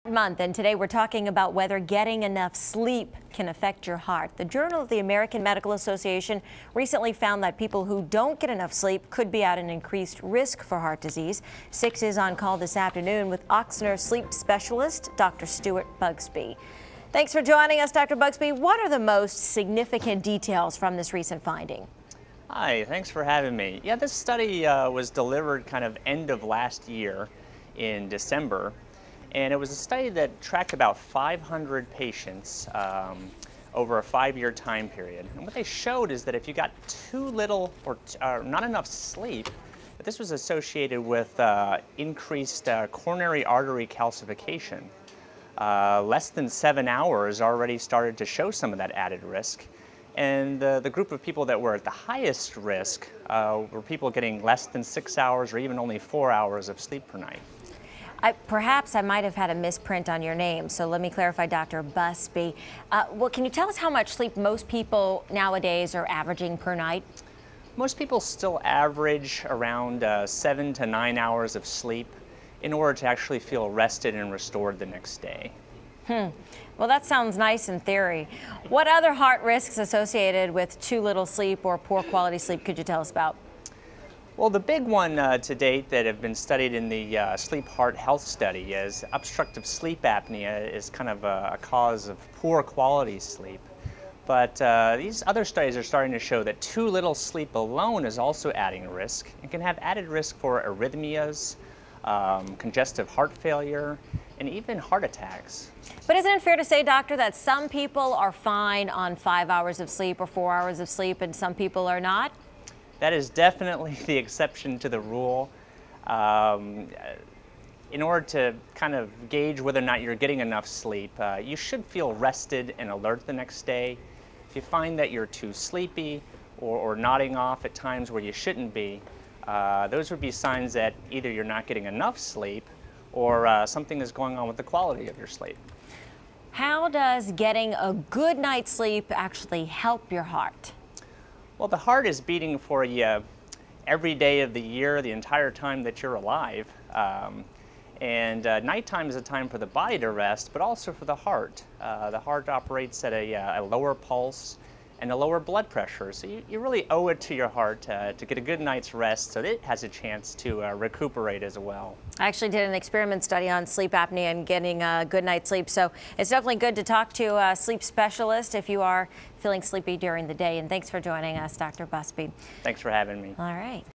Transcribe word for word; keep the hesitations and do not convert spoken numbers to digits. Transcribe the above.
Month, and today we're talking about whether getting enough sleep can affect your heart. The Journal of the American Medical Association recently found that people who don't get enough sleep could be at an increased risk for heart disease. Six is on call this afternoon with Ochsner sleep specialist Doctor Stuart Bugsby. Thanks for joining us, Doctor Bugsby. What are the most significant details from this recent finding? Hi, thanks for having me. Yeah, this study uh, was delivered kind of end of last year in December. And it was a study that tracked about five hundred patients um, over a five-year time period. And what they showed is that if you got too little or uh, not enough sleep, that this was associated with uh, increased uh, coronary artery calcification. Uh, less than seven hours already started to show some of that added risk. And uh, the group of people that were at the highest risk uh, were people getting less than six hours or even only four hours of sleep per night. I, perhaps I might have had a misprint on your name, so let me clarify, Doctor Bugsby. Uh, well, can you tell us how much sleep most people nowadays are averaging per night? Most people still average around uh, seven to nine hours of sleep in order to actually feel rested and restored the next day. Hmm. Well, that sounds nice in theory. What other heart risks associated with too little sleep or poor quality sleep could you tell us about? Well, the big one uh, to date that have been studied in the uh, Sleep Heart Health Study is obstructive sleep apnea is kind of a, a cause of poor quality sleep. But uh, these other studies are starting to show that too little sleep alone is also adding risk and can have added risk for arrhythmias, um, congestive heart failure, and even heart attacks. But isn't it fair to say, doctor, that some people are fine on five hours of sleep or four hours of sleep and some people are not? That is definitely the exception to the rule. Um, in order to kind of gauge whether or not you're getting enough sleep, uh, you should feel rested and alert the next day. If you find that you're too sleepy or, or nodding off at times where you shouldn't be, uh, those would be signs that either you're not getting enough sleep or uh, something is going on with the quality of your sleep. How does getting a good night's sleep actually help your heart? Well, the heart is beating for you every day of the year, the entire time that you're alive. Um, and uh, nighttime is a time for the body to rest, but also for the heart. Uh, the heart operates at a, uh, a lower pulse and a lower blood pressure. So you, you really owe it to your heart uh, to get a good night's rest so that it has a chance to uh, recuperate as well. I actually did an experiment study on sleep apnea and getting a good night's sleep. So it's definitely good to talk to a sleep specialist if you are feeling sleepy during the day. And thanks for joining us, Doctor Bugsby. Thanks for having me. All right.